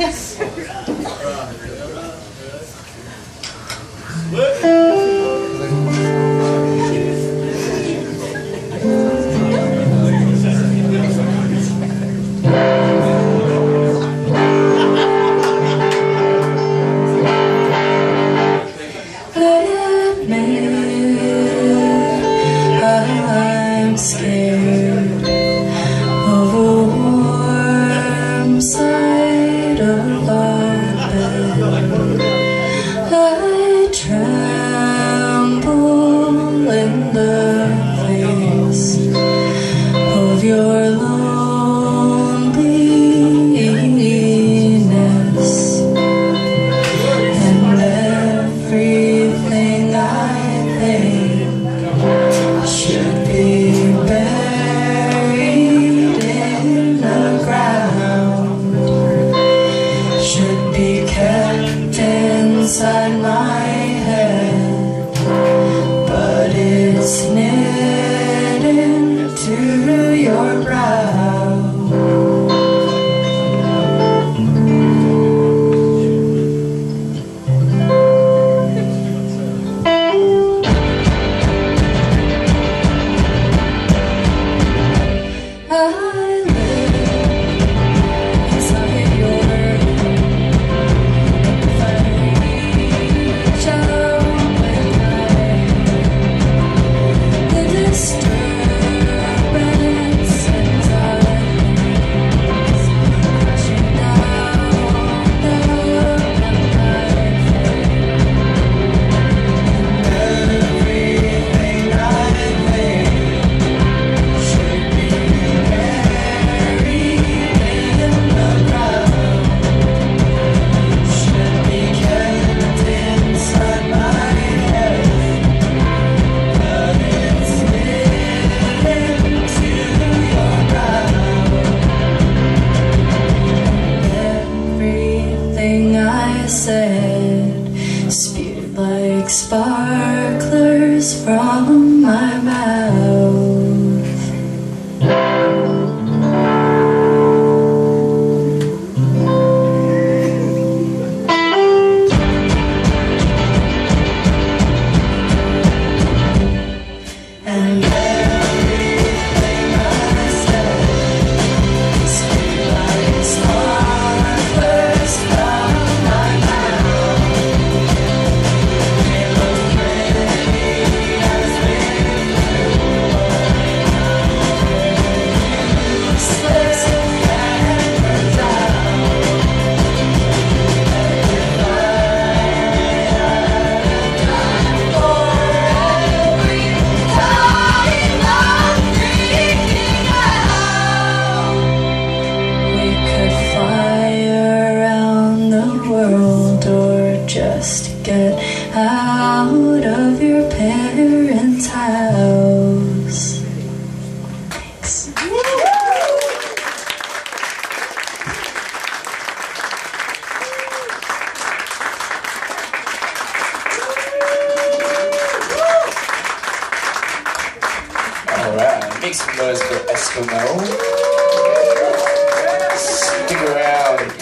I'm scared of a warm side of our bed. I tremble in the face of your loneliness, and everything I think should be buried in the ground, should be kept inside my head, but it's knit into your brow. I said spewed like sparklers from my mouth. And everything I said spewed like sparklers from just get out of your parents' house. Thanks. Alright, make some noise for Eskimo. Stick around.